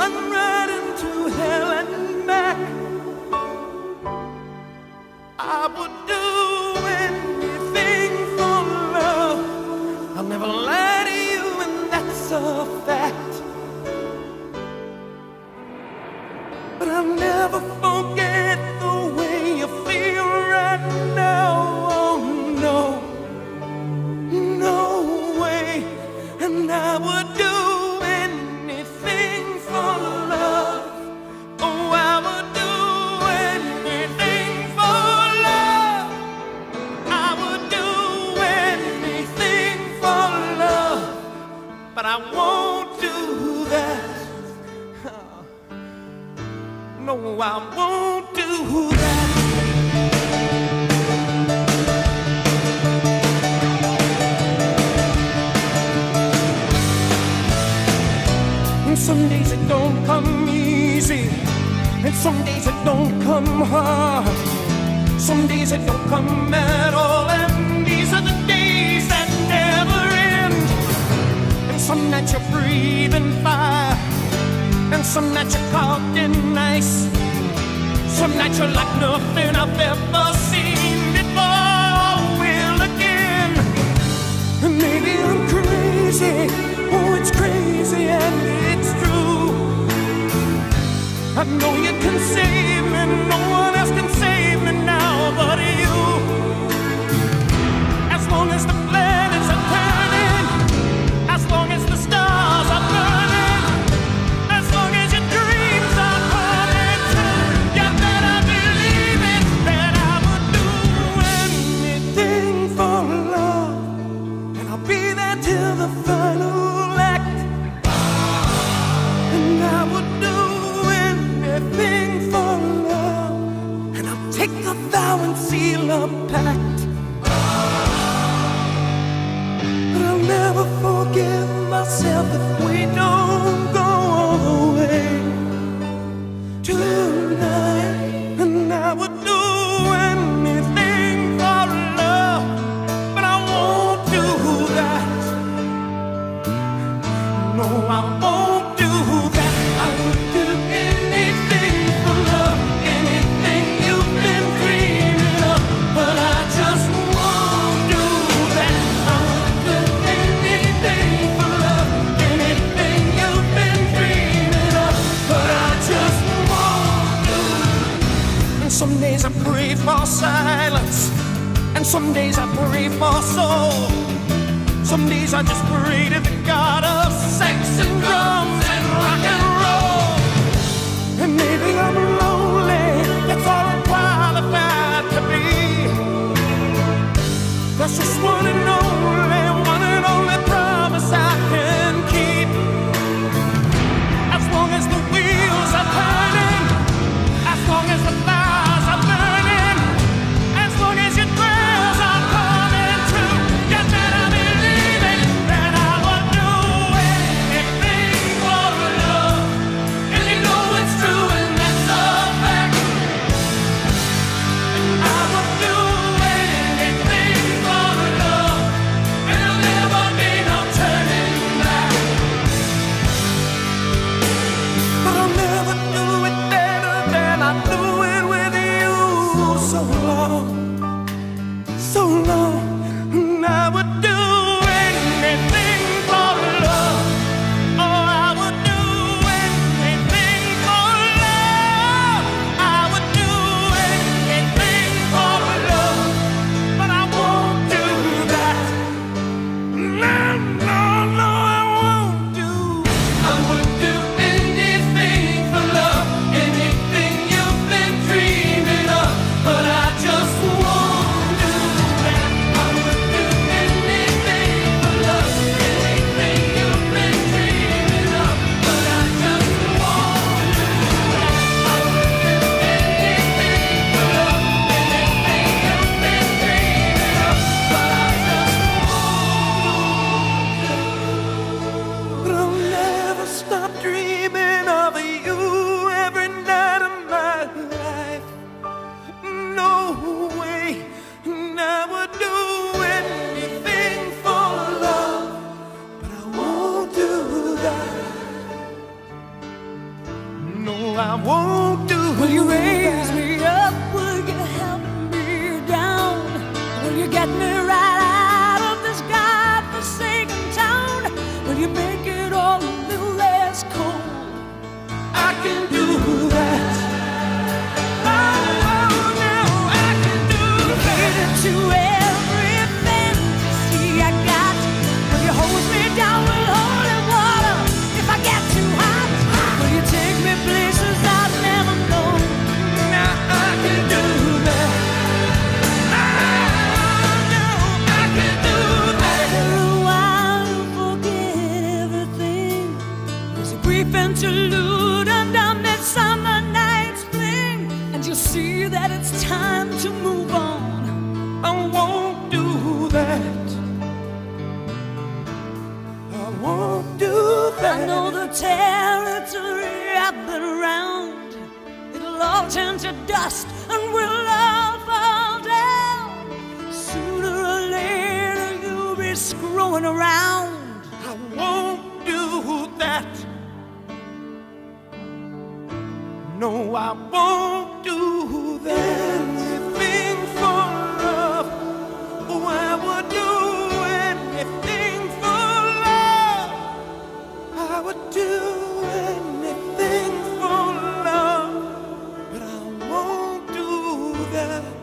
run right into hell and back. I would do anything for love. I'll never lie to you, and that's a fact. But I'll never forget the way you feel right now. Oh no, no way. And I would do anything for love. Oh, I would do anything for love. I would do anything for love. But I won't do that. No, I won't do that. And some days it don't come easy, and some days it don't come hard. Some days it don't come at all, and these are the days that never end. And some nights you're breathing fire, and some nights you're caught in ice. Some nights you're like nothing I've ever seen before. Will again. And maybe I'm crazy. Oh, it's crazy and it's true. I know you can save me. No one else can save me now but you. As long as the planets are turning, as long as the stars are burning, as long as your dreams are coming true, you better believe it, that I would do anything for love. And I'll be there till the final act. And I would do anything for love. And I'll take a vow and seal a pact. But I'll never forgive myself if we don't go all the way tonight. And I would do anything for love, but I won't do that. No, I won't do that. I would do anything for love, anything you've been dreaming of, but I just won't do that. I would do anything for love, anything you've been dreaming of, but I just won't do that. And some days I pray for silence, and some days I pray for soul. Some days I just pray to the God of sex and drums and rock and roll. And maybe I'm lonely, that's all I'm qualified to be. That's just one and only promise I can keep. As long as the wheels are turning, as long as the fires are burning, as long as your prayers are coming true, you better believe it, that I would do anything for love. And you know it's true, and that's a fact. And I would do anything for love, and there'll never be no turning back. But I'll never do it better than I do it with you. So long, so long. And I would do anything for love. Oh, I would do anything for love. I would do anything for love, but I won't do that. No, no, no, I won't do. I would do anything for love, anything you've been dreaming of, but I just won't do that. I would do anything for love, anything you've been dreaming of, but I just won't do that. I would do anything for love, anything you've been dreaming of, but I just won't. But I'll never stop dreaming of you every night of my life. No way. And I would do anything for love, but I won't do that. I won't do. Will you raise me up? Will you help me down? Will you get me right out of this godforsaken town? Will you make it all a little less cold? I can do that. Oh, no, I can do that. To everything, see I got. Will you hold me down with holy water if I get too hot? Will you take me places I've never known? Now I can do that. Oh, no, I can do that. For a while you forget everything. There's a brief interlude under Midsummer Night's Fling, and you'll see that it's time to move on. I won't do that. I won't do that. I know the territory I've been around. It'll all turn to dust and we'll all fall down. Sooner or later you'll be screwing around. I won't do that. No, I won't do that. Anything for love. Oh, I would do anything for love. I would do anything for love. But I won't do that.